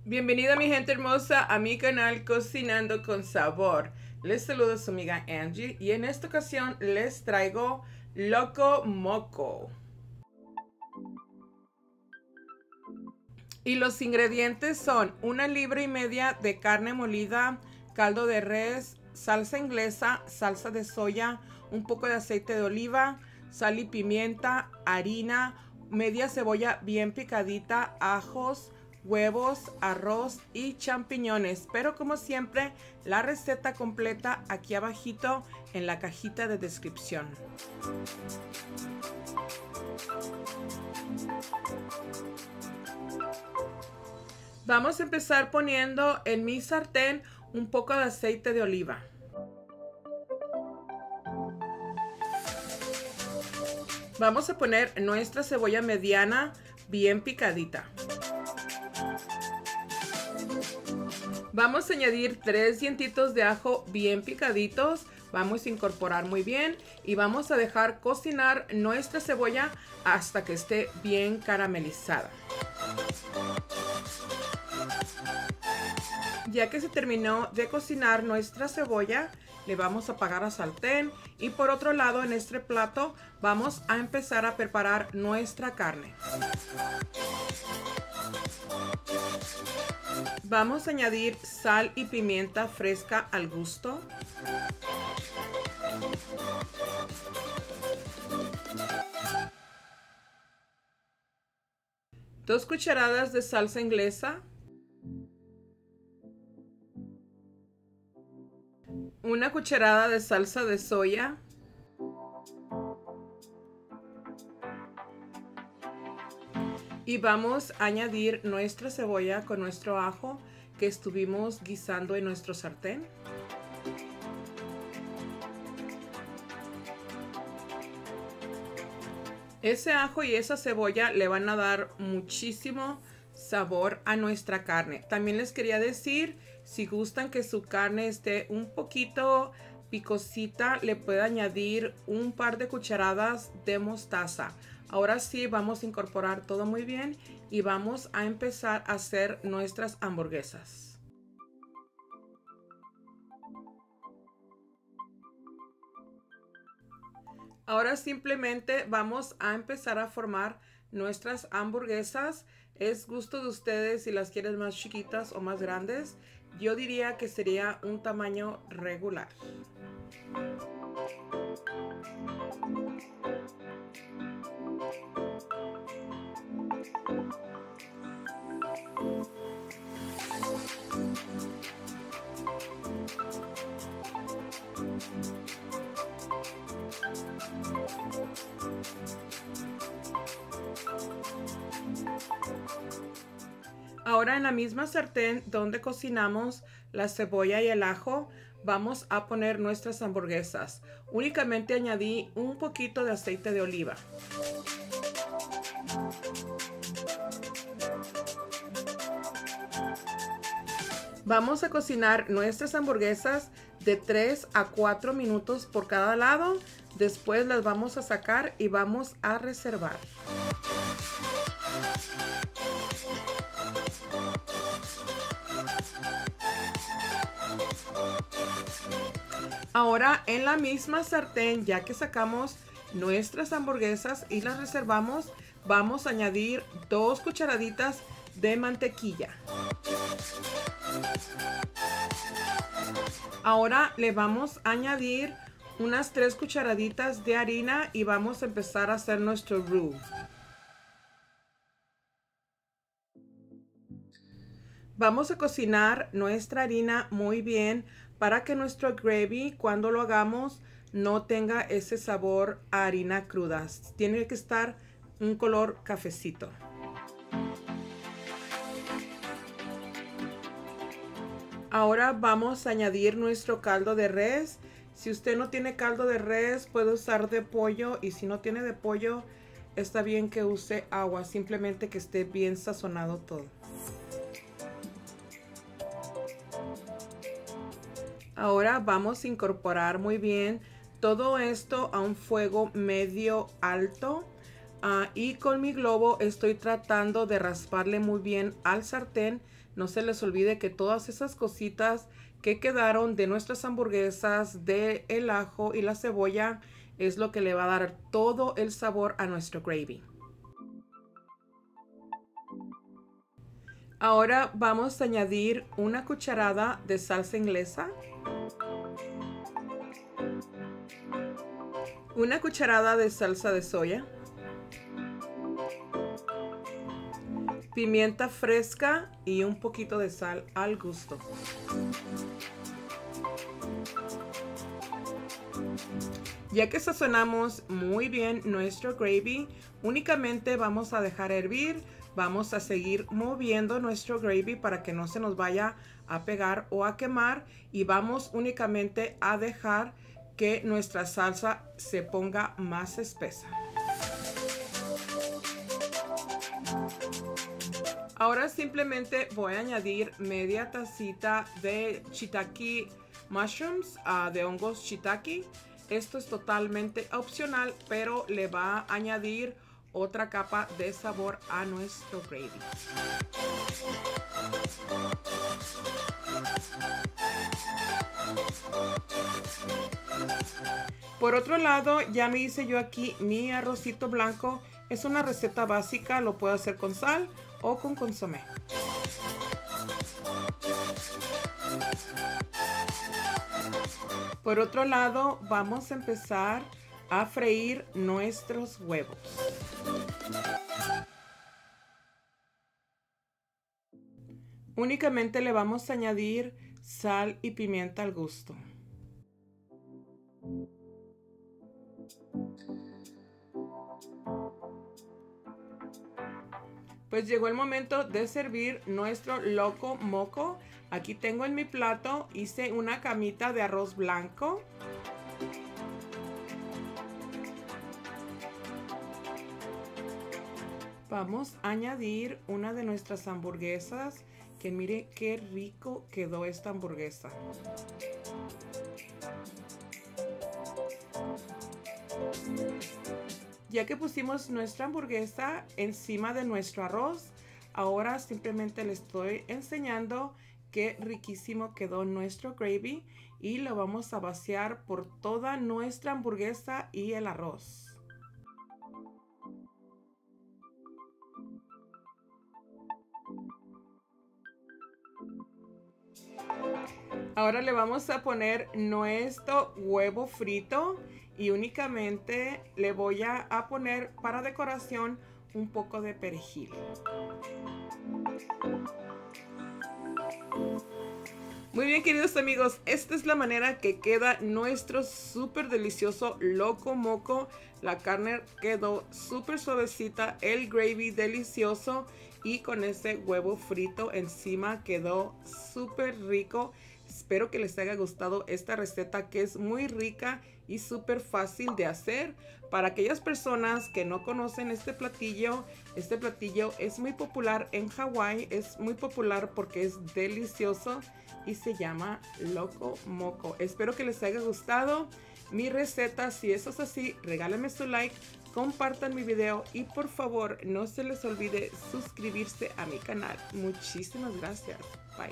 Bienvenida mi gente hermosa a mi canal Cocinando con Sabor. Les saluda su amiga Angie y en esta ocasión les traigo Loco Moco. Y los ingredientes son 1,5 libras de carne molida, caldo de res, salsa inglesa, salsa de soya, un poco de aceite de oliva, sal y pimienta, harina, media cebolla bien picadita, ajos, huevos, arroz y champiñones. Pero como siempre, la receta completa aquí abajito en la cajita de descripción. Vamos a empezar poniendo en mi sartén un poco de aceite de oliva. Vamos a poner nuestra cebolla mediana bien picadita. Vamos a añadir 3 dientitos de ajo bien picaditos. Vamos a incorporar muy bien y vamos a dejar cocinar nuestra cebolla hasta que esté bien caramelizada. Ya que se terminó de cocinar nuestra cebolla, le vamos a apagar al sartén y por otro lado en este plato vamos a empezar a preparar nuestra carne. Vamos a añadir sal y pimienta fresca al gusto. Dos cucharadas de salsa inglesa. Una cucharada de salsa de soya. Y vamos a añadir nuestra cebolla con nuestro ajo que estuvimos guisando en nuestro sartén. Ese ajo y esa cebolla le van a dar muchísimo sabor a nuestra carne. También les quería decir, si gustan que su carne esté un poquito picosita, le puede añadir un par de cucharadas de mostaza. Ahora sí, vamos a incorporar todo muy bien y vamos a empezar a hacer nuestras hamburguesas. Ahora simplemente vamos a empezar a formar nuestras hamburguesas. Es gusto de ustedes si las quieren más chiquitas o más grandes. Yo diría que sería un tamaño regular. Ahora en la misma sartén donde cocinamos la cebolla y el ajo, vamos a poner nuestras hamburguesas. Únicamente añadí un poquito de aceite de oliva. Vamos a cocinar nuestras hamburguesas de 3 a 4 minutos por cada lado. Después las vamos a sacar y vamos a reservar. Ahora en la misma sartén, ya que sacamos nuestras hamburguesas y las reservamos, vamos a añadir 2 cucharaditas de mantequilla. Ahora le vamos a añadir unas 3 cucharaditas de harina y vamos a empezar a hacer nuestro roux. Vamos a cocinar nuestra harina muy bien para que nuestro gravy, cuando lo hagamos, no tenga ese sabor a harina cruda. Tiene que estar un color cafecito. Ahora vamos a añadir nuestro caldo de res. Si usted no tiene caldo de res, puede usar de pollo. Y si no tiene de pollo, está bien que use agua. Simplemente que esté bien sazonado todo. Ahora vamos a incorporar muy bien todo esto a un fuego medio alto Y con mi globo estoy tratando de rasparle muy bien al sartén. No se les olvide que todas esas cositas que quedaron de nuestras hamburguesas, de el ajo y la cebolla, es lo que le va a dar todo el sabor a nuestro gravy. Ahora vamos a añadir una cucharada de salsa inglesa, una cucharada de salsa de soya, pimienta fresca y un poquito de sal al gusto. Ya que sazonamos muy bien nuestro gravy, únicamente vamos a dejar hervir. Vamos a seguir moviendo nuestro gravy para que no se nos vaya a pegar o a quemar. Y vamos únicamente a dejar que nuestra salsa se ponga más espesa. Ahora simplemente voy a añadir media tacita de shiitake mushrooms, de hongos shiitake. Esto es totalmente opcional, pero le va a añadir otra capa de sabor a nuestro gravy. Por otro lado, ya me hice yo aquí mi arrocito blanco. Es una receta básica, lo puedo hacer con sal o con consomé. Por otro lado, vamos a empezar a freír nuestros huevos. Únicamente le vamos a añadir sal y pimienta al gusto. Pues llegó el momento de servir nuestro loco moco. Aquí tengo en mi plato, hice una camita de arroz blanco. Vamos a añadir una de nuestras hamburguesas, que mire qué rico quedó esta hamburguesa. Ya que pusimos nuestra hamburguesa encima de nuestro arroz, ahora simplemente le estoy enseñando qué riquísimo quedó nuestro gravy y lo vamos a vaciar por toda nuestra hamburguesa y el arroz. Ahora le vamos a poner nuestro huevo frito y únicamente le voy a poner para decoración un poco de perejil. Muy bien, queridos amigos, esta es la manera que queda nuestro súper delicioso loco moco. La carne quedó súper suavecita, el gravy delicioso y con ese huevo frito encima quedó súper rico. Espero que les haya gustado esta receta, que es muy rica y súper fácil de hacer. Para aquellas personas que no conocen este platillo es muy popular en Hawái. Es muy popular porque es delicioso y se llama loco moco. Espero que les haya gustado mi receta. Si eso es así, regálenme su like, compartan mi video y por favor no se les olvide suscribirse a mi canal. Muchísimas gracias. Bye.